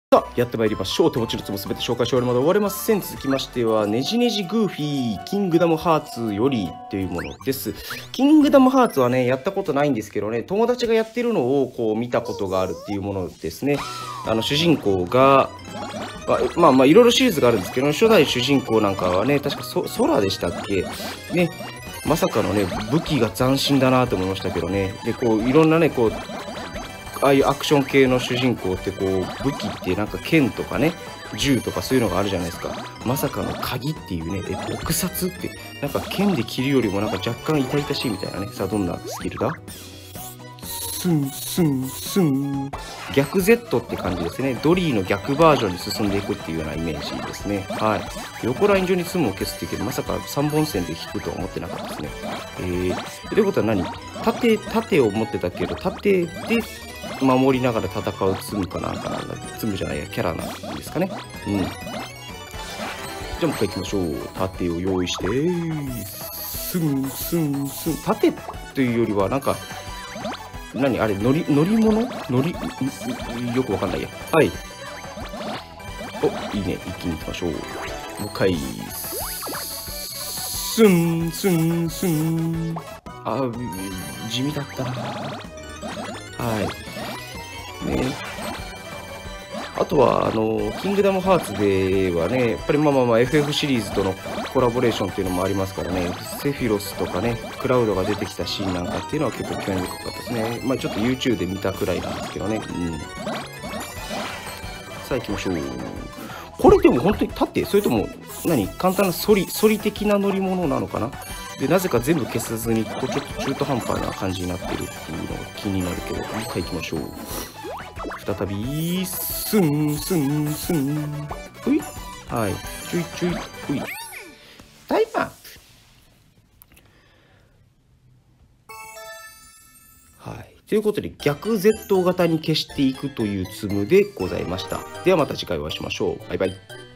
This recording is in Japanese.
さあ、やってまいりましょう。手持ちのつもすべて紹介しておりまで終われません。続きましては、ねじねじグーフィー、キングダムハーツよりというものです。キングダムハーツはね、やったことないんですけどね、友達がやってるのをこう見たことがあるっていうものですね。主人公が、いろいろシリーズがあるんですけど、初代主人公なんかはね、確か空でしたっけね。まさかのね、武器が斬新だなと思いましたけどね。で、こう、いろんなね、こう、ああいうアクション系の主人公ってこう武器ってなんか剣とかね銃とかそういうのがあるじゃないですか。まさかの鍵っていうね毒殺ってなんか剣で切るよりもなんか若干痛々しいみたいなね。さあどんなスキルだ。スンスンスン逆 Z って感じですね。ドリーの逆バージョンに進んでいくっていうようなイメージですね。はい。横ライン上に積むを消すっていうけどまさか3本線で引くとは思ってなかったですね。ということは何盾を持ってたけど盾で守りながら戦うツムかなんかなんだ。ツムじゃないや、キャラなんですかね。うん。じゃあもう一回行きましょう。盾を用意して、スンスンスン。盾というよりは、なんか、何あれ、乗り物よくわかんないや。はい。お、いいね。一気に行きましょう。もう一回、スンスンスン。あ、地味だったな。はい。ね、あとはキングダムハーツではねやっぱりFF シリーズとのコラボレーションっていうのもありますからね。セフィロスとかねクラウドが出てきたシーンなんかっていうのは結構興味深かったですね。ちょっと YouTube で見たくらいなんですけどね。さあ行きましょう。これでも本当に盾それとも簡単なソリ的な乗り物なのかな。でなぜか全部消さずにこうちょっと中途半端な感じになってるっていうのが気になるけど、もう一回行きましょう。再びスンスンスンほい。はい、ちょいちょいほい。タイムアップ。はい、ということで逆 Z 型に消していくというツムでございました。ではまた次回お会いしましょう。バイバイ。